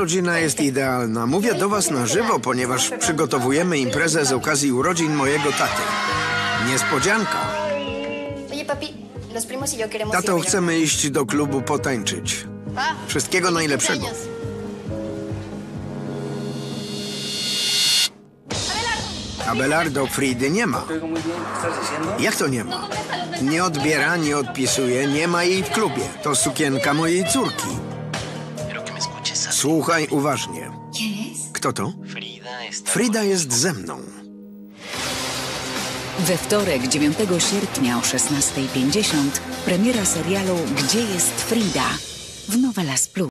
rodzina jest idealna. Mówię do was na żywo, ponieważ przygotowujemy imprezę z okazji urodzin mojego taty. Niespodzianka. Oye, papi, los primos y yo queremos ir a Tato, bailar. chcemy iść do klubu potańczyć. Pa, Wszystkiego najlepszego. Abelardo, Fridy nie ma. Jak to nie ma? Nie odbiera, nie odpisuje, nie ma jej w klubie. To sukienka mojej córki. Słuchaj uważnie. Kto to? Frida jest ze mną. We wtorek, 9 sierpnia o 16:50 premiera serialu Gdzie jest Frida w Novelas Plus.